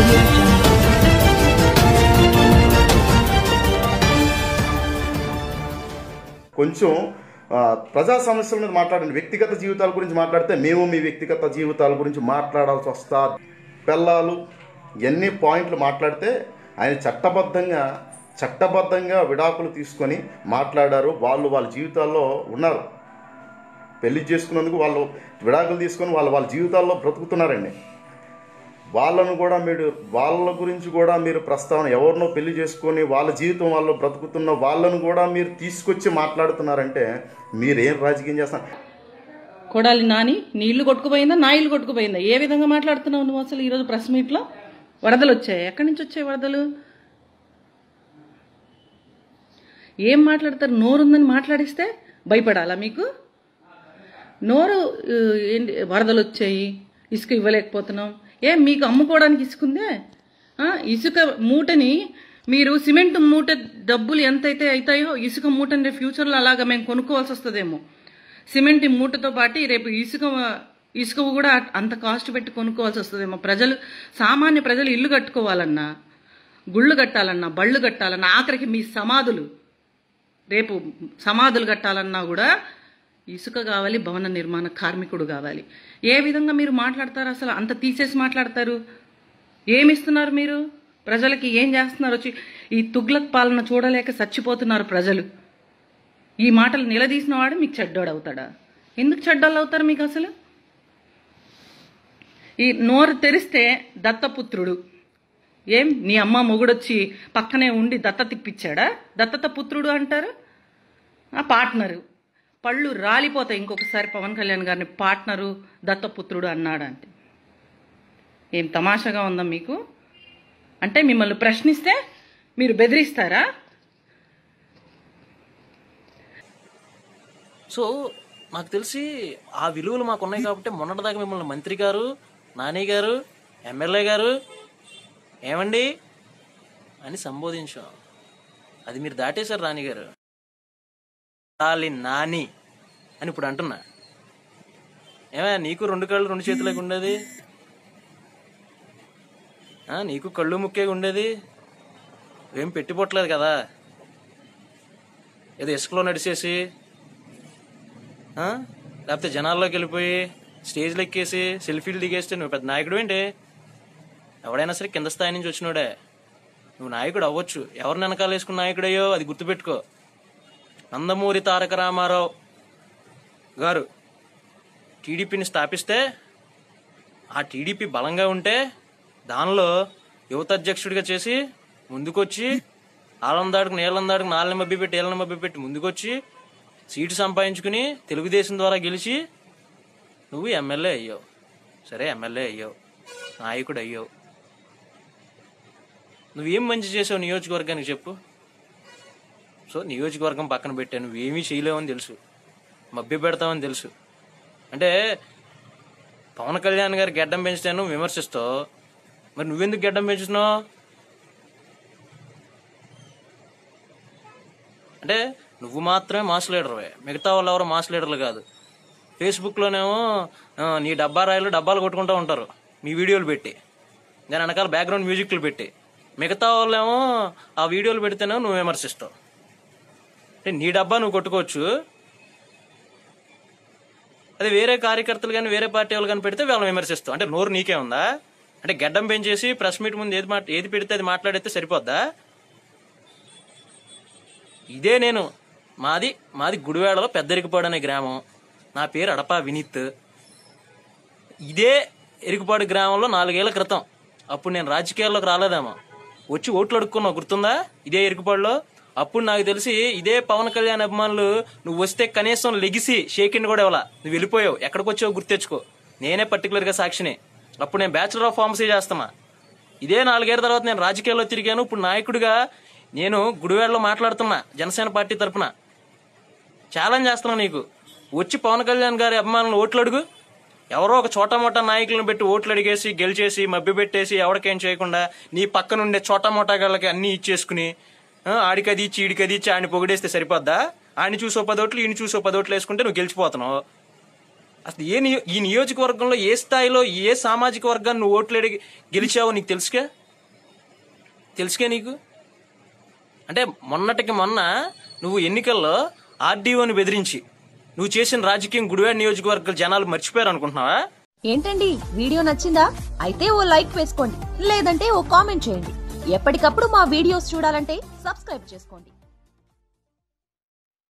audio jungle. కొంచెం ప్రజా సమస్యల మీద మాట్లాడండి. వ్యక్తిగత జీవితాల గురించి మాట్లాడితే మేము మీ వ్యక్తిగత జీవితాల గురించి మాట్లాడాల్సి వస్తా. పిల్లలు ఎన్ని పాయింట్లు మాట్లాడితే ఆయన చట్టబద్ధంగా విడాకులు తీసుకొని మాట్లాడారు. వాళ్ళ జీవితాల్లో ఉన్నారు. పెళ్లి చేసుకున్నందుకు వాళ్ళు విడాకులు తీసుకొని వాళ్ళ జీవితాల్లో బ్రతుకుతున్నారండి. వాళ్ళ గురించి కూడా మీరు ప్రస్తావన, ఎవరినో పెళ్లి చేసుకొని వాళ్ళ జీవితం వాళ్ళు బ్రతుకుతున్న వాళ్ళను కూడా మీరు తీసుకొచ్చి మాట్లాడుతున్నారంటే మీరేం రాజకీయం చేస్తున్నారు? కొడాలి నాని నీ ఇల్లు కొట్టుకుపోయిందా, నా ఇల్లు కొట్టుకుపోయిందా? ఏ విధంగా మాట్లాడుతున్నావు నువ్వు అసలు? ఈరోజు ప్రెస్ మీట్లో వరదలు వచ్చాయి. ఎక్కడి నుంచి వచ్చాయి వరదలు? ఏం మాట్లాడతారు? నోరుందని మాట్లాడిస్తే భయపడాలా మీకు? నోరు ఏంటి? వరదలు వచ్చాయి, ఇసుక ఇవ్వలేకపోతున్నాం. ఏం మీకు అమ్ముకోవడానికి ఇసుకుందే? ఇసుక మూటని మీరు సిమెంట్ మూట డబ్బులు ఎంతైతే అవుతాయో ఇసుక మూటని రేపు ఫ్యూచర్లో అలాగా మేము కొనుక్కోవాల్సి వస్తుందేమో. సిమెంట్ మూటతో పాటు రేపు ఇసుక కూడా అంత కాస్ట్ పెట్టి కొనుక్కోవాల్సి వస్తుందేమో. సామాన్య ప్రజలు ఇల్లు కట్టుకోవాలన్నా, గుళ్ళు కట్టాలన్నా, బళ్ళు కట్టాలన్నా, ఆఖరికి మీ రేపు సమాధులు కట్టాలన్నా కూడా ఇసుక కావాలి, భవన నిర్మాణ కార్మికుడు కావాలి. ఏ విధంగా మీరు మాట్లాడతారు? అసలు అంత తీసేసి మాట్లాడతారు. ఏమిస్తున్నారు మీరు ప్రజలకి? ఏం చేస్తున్నారు? వచ్చి ఈ తుగ్లక్ పాలన చూడలేక చచ్చిపోతున్నారు ప్రజలు. ఈ మాటలు నిలదీసిన వాడు మీకు చెడ్డోడు అవుతాడా? ఎందుకు చెడ్డోళ్ళు అవుతారు మీకు అసలు? ఈ నోరు తెరిస్తే దత్తపుత్రుడు. ఏం నీ అమ్మ మొగుడొచ్చి పక్కనే ఉండి దత్తత ఇప్పించాడా? దత్తత పుత్రుడు అంటారు. పార్ట్నరు. పళ్ళు రాలిపోతాయి ఇంకొకసారి పవన్ కళ్యాణ్ గారిని పార్ట్నరు, దత్తపుత్రుడు అన్నాడంటే. ఏం తమాషాగా ఉందా మీకు? అంటే మిమ్మల్ని ప్రశ్నిస్తే మీరు బెదిరిస్తారా? సో నాకు తెలిసి ఆ విలువలు మాకు ఉన్నాయి కాబట్టి మొన్నటిదాకా మిమ్మల్ని మంత్రి గారు, నాని గారు, ఎమ్మెల్యే గారు ఏమండి అని సంబోధించాం. అది మీరు దాటేశారు రాణి గారు. నాని అని ఇప్పుడు అంటున్నా. ఏమయ్యా నీకు 2 కళ్ళు 2 చేతులకు ఉండేది? నీకు కళ్ళు ముక్కే ఉండేది? ఏం పెట్టిపోవట్లేదు కదా? ఏదో ఇసుకలో నడిచేసి లేకపోతే జనాల్లోకి వెళ్ళిపోయి స్టేజ్లో ఎక్కేసి సెల్ఫీలు దిగేస్తే నువ్వు పెద్ద నాయకుడు ఏంటి? ఎవడైనా సరే కింద స్థాయి నుంచి వచ్చినోడే. నువ్వు నాయకుడు అవ్వచ్చు. ఎవరిని వెనకాల వేసుకున్న నాయకుడయ్యో అది గుర్తుపెట్టుకో. నందమూరి తారక రామారావు గారు టీడీపీని స్థాపిస్తే ఆ టీడీపీ బలంగా ఉంటే దానిలో యువత అధ్యక్షుడిగా చేసి ముందుకొచ్చి ఆలందాడుకు నీళ్ళందాడుకు నాళ్ళని మబ్బి పెట్టి ఏళ్ళని మబ్బి పెట్టి ముందుకొచ్చి సీటు సంపాదించుకుని తెలుగుదేశం ద్వారా గెలిచి నువ్వు ఎమ్మెల్యే అయ్యావు. సరే ఎమ్మెల్యే అయ్యావు, నాయకుడు అయ్యావు. నువ్వేం మంచి చేసావు నియోజకవర్గానికి చెప్పు. సో నియోజకవర్గం పక్కన పెట్టాను, నువ్వేమీ చేయలేవని తెలుసు, మభ్య పెడతావని తెలుసు. అంటే పవన్ కళ్యాణ్ గారు గెడ్డం పెంచుతాను విమర్శిస్తావు, మరి నువ్వెందుకు గెడ్డం పెంచుతున్నావు? అంటే నువ్వు మాత్రమే మాస్ లీడర్వే, మిగతా వాళ్ళు ఎవరో మాస్ లీడర్లు కాదు. ఫేస్బుక్లోనేమో నీ డబ్బా రాయలు డబ్బాలు కొట్టుకుంటూ ఉంటారు మీ వీడియోలు పెట్టి, దాని వెనకాల బ్యాక్గ్రౌండ్ మ్యూజిక్లు పెట్టి. మిగతా వాళ్ళేమో ఆ వీడియోలు పెడితేనే నువ్వు విమర్శిస్తావు. అంటే నీ డబ్బా నువ్వు కొట్టుకోవచ్చు, అది వేరే కార్యకర్తలు కానీ వేరే పార్టీ వాళ్ళు కానీ పెడితే వాళ్ళని విమర్శిస్తావు. అంటే నోరు నీకే ఉందా? అంటే గడ్డం పెంచేసి ప్రెస్ మీట్ ముందు ఏది పెడితే అది మాట్లాడితే సరిపోద్దా? ఇదే నేను మాది గుడివాడలో పెద్దరికపాడు అనే గ్రామం. నా పేరు అడపా వినీత్. ఇదే ఎరికపాడు గ్రామంలో 4 ఏళ్ల క్రితం, అప్పుడు నేను రాజకీయాల్లోకి రాలేదేమో, వచ్చి ఓట్లు అడుక్కున్నావు గుర్తుందా? ఇదే ఎరికపాడులో. అప్పుడు నాకు తెలిసి ఇదే పవన్ కళ్యాణ్ అభిమానులు నువ్వు వస్తే కనీసం లెగిసి షేకిండ్ కూడా ఇవ్వాల. నువ్వు వెళ్ళిపోయావు, ఎక్కడికి వచ్చావు గుర్తెచ్చుకో. నేనే పర్టికులర్గా సాక్షిని. అప్పుడు నేను బ్యాచులర్ ఆఫ్ ఫార్మసీ చేస్తున్నా. ఇదే 4 ఏళ్ల తర్వాత నేను రాజకీయాల్లో తిరిగాను. ఇప్పుడు నాయకుడిగా నేను గుడివాడలో మాట్లాడుతున్నా జనసేన పార్టీ తరఫున. ఛాలెంజ్ చేస్తున్నా నీకు, వచ్చి పవన్ కళ్యాణ్ గారి అభిమానులు ఓట్లు అడుగు. ఎవరో ఒక చోటా మోటా నాయకులను పెట్టి ఓట్లు అడిగేసి గెలిచేసి మభ్య పెట్టేసి ఎవరికేం చేయకుండా నీ పక్కనుండే చోటా మోటా గాళ్ళకి అన్ని ఇచ్చేసుకుని ఆడికది ఇచ్చి ఈడికది ఇచ్చి ఆడిని పొగిడేస్తే సరిపోద్దా? ఆడిని చూసో 10 ఓట్లు ఈయన చూసో 10 ఓట్లు వేసుకుంటే నువ్వు గెలిచిపోతున్నావు. అసలు ఈ నియోజకవర్గంలో ఏ స్థాయిలో ఏ సామాజిక వర్గాన్ని నువ్వు ఓట్లు అడిగి గెలిచావో నీకు తెలుసుకే నీకు. అంటే మొన్నటికి మొన్న నువ్వు ఎన్నికల్లో ఆర్డీఓని బెదిరించి నువ్వు చేసిన రాజకీయం గుడివాడ నియోజకవర్గ జనాలు మర్చిపోయారు అనుకుంటున్నావా? ఏంటండి వీడియో నచ్చిందా? అయితే ఓ లైక్ వేసుకోండి, లేదంటే ఓ కామెంట్ చేయండి. ఎప్పటికప్పుడు మా వీడియోస్ చూడాలంటే సబ్స్క్రైబ్ చేసుకోండి.